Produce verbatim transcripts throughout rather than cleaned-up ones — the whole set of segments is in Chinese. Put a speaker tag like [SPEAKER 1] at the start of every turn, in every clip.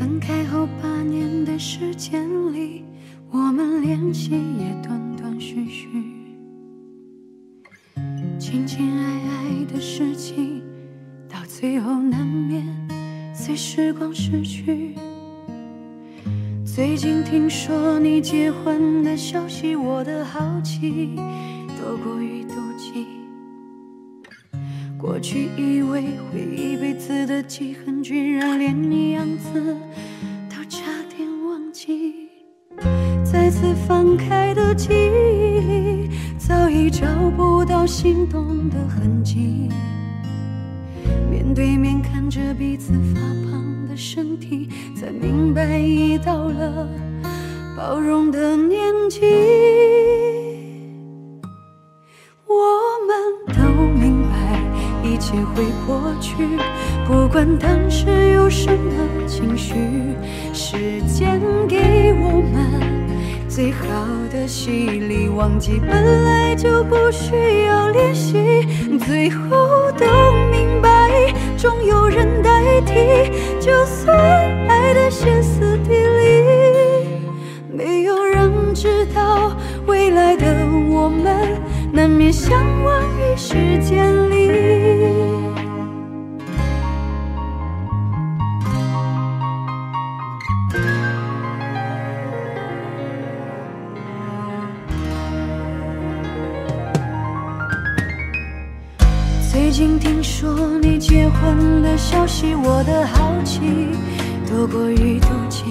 [SPEAKER 1] 分开后八年的时间里，我们联系也断断续续，情情爱爱的事情，到最后难免随时光逝去。最近听说你结婚的消息，我的好奇多过于妒忌。过去以为会一辈子的记恨，居然连你样子都差点忘记。再次翻开的记忆，早已找不到心动的痕迹。面对面看着彼此发胖的身体，才明白已到了包容的年纪。我们都明白一切会过去，不管当时有什么情绪，时间给我们最好的洗礼，忘记本来就不需要练习，最后都明白总有人代替，就算爱得歇斯底里，没有人知道未来的我们难免相忘于时间里。最近听说你结婚的消息，我的好奇多过于妒忌。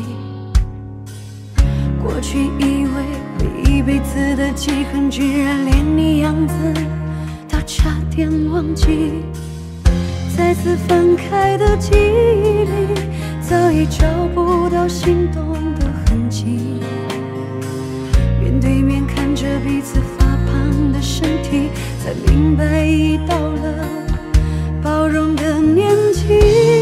[SPEAKER 1] 过去以为会一辈子的记恨，居然连你样子都差点忘记。再次翻开的记忆里，早已找不到心动的痕迹。面对面看着彼此发胖的身体，才明白已到了包容的年纪。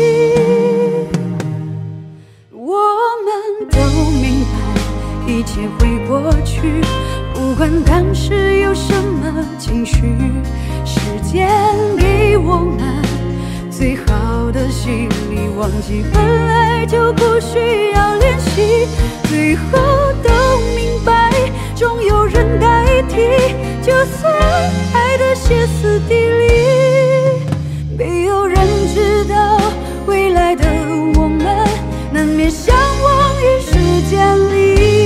[SPEAKER 1] 我们都明白一切会过去，不管当时有什么情绪，时间给我们最好的洗礼，忘记本来就不需要练习，最后都明白总有人代替，就算爱得歇斯底里，没有人知道未来的我们难免相忘于时间里。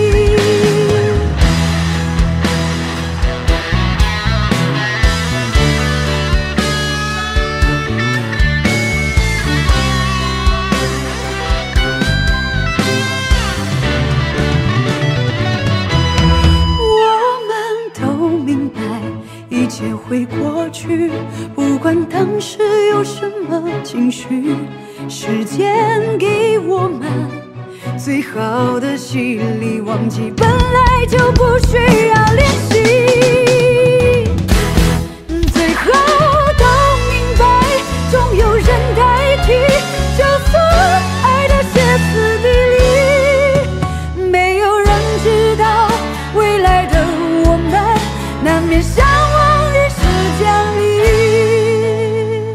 [SPEAKER 1] 一切会过去，不管当时有什么情绪，时间给我们最好的洗礼，忘记本来就不需要练习，最后都明白总有人代替，就算爱得歇斯底里，没有人知道未来的我们难免相忘于时间里，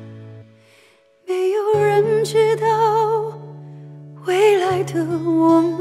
[SPEAKER 1] 没有人知道未来的我们